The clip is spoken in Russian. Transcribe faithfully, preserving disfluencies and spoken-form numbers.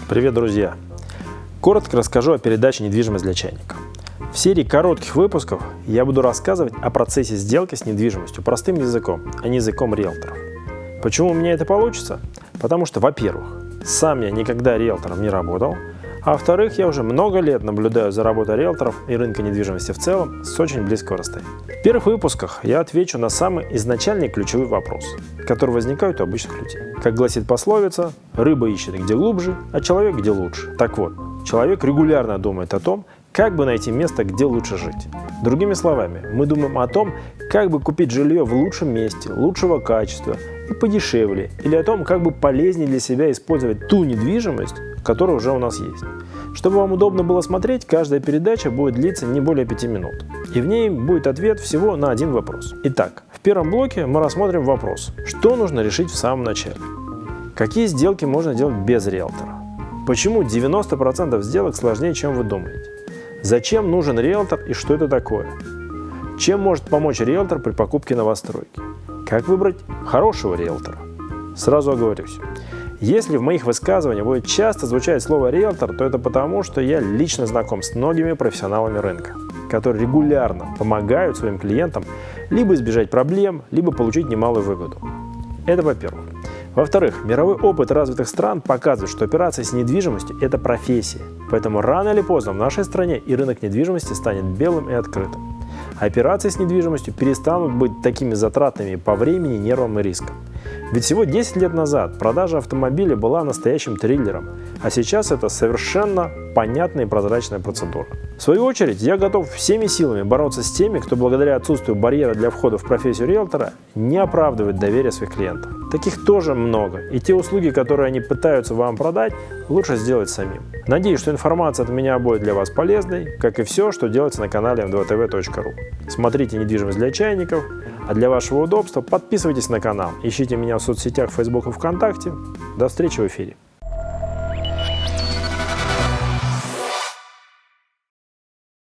Привет, друзья! Коротко расскажу о передаче «Недвижимость для чайника». В серии коротких выпусков я буду рассказывать о процессе сделки с недвижимостью простым языком, а не языком риэлторов. Почему у меня это получится? Потому что, во-первых, сам я никогда риэлтором не работал, а во-вторых, я уже много лет наблюдаю за работой риэлторов и рынка недвижимости в целом с очень близкого расстояния. В первых выпусках я отвечу на самый изначальный ключевой вопрос, который возникает у обычных людей. Как гласит пословица, рыба ищет где глубже, а человек где лучше. Так вот, человек регулярно думает о том, как бы найти место, где лучше жить. Другими словами, мы думаем о том, как бы купить жилье в лучшем месте, лучшего качества и подешевле, или о том, как бы полезнее для себя использовать ту недвижимость, которая уже у нас есть. Чтобы вам удобно было смотреть, каждая передача будет длиться не более пяти минут. И в ней будет ответ всего на один вопрос. Итак, в первом блоке мы рассмотрим вопрос, что нужно решить в самом начале. Какие сделки можно делать без риэлтора? Почему девяносто процентов сделок сложнее, чем вы думаете? Зачем нужен риэлтор и что это такое? Чем может помочь риэлтор при покупке новостройки? Как выбрать хорошего риэлтора? Сразу оговорюсь. Если в моих высказываниях будет часто звучать слово «риэлтор», то это потому, что я лично знаком с многими профессионалами рынка, которые регулярно помогают своим клиентам либо избежать проблем, либо получить немалую выгоду. Это во-первых. Во-вторых, мировой опыт развитых стран показывает, что операции с недвижимостью – это профессия. Поэтому рано или поздно в нашей стране и рынок недвижимости станет белым и открытым. А операции с недвижимостью перестанут быть такими затратными по времени, нервам и рискам. Ведь всего десять лет назад продажа автомобиля была настоящим триллером, а сейчас это совершенно понятная и прозрачная процедура. В свою очередь, я готов всеми силами бороться с теми, кто благодаря отсутствию барьера для входа в профессию риэлтора не оправдывает доверие своих клиентов. Таких тоже много, и те услуги, которые они пытаются вам продать, лучше сделать самим. Надеюсь, что информация от меня будет для вас полезной, как и все, что делается на канале эм два тэ вэ точка ру. Смотрите «Недвижимость для чайников», а для вашего удобства подписывайтесь на канал, ищите меня в соцсетях Facebook и ВКонтакте. До встречи в эфире.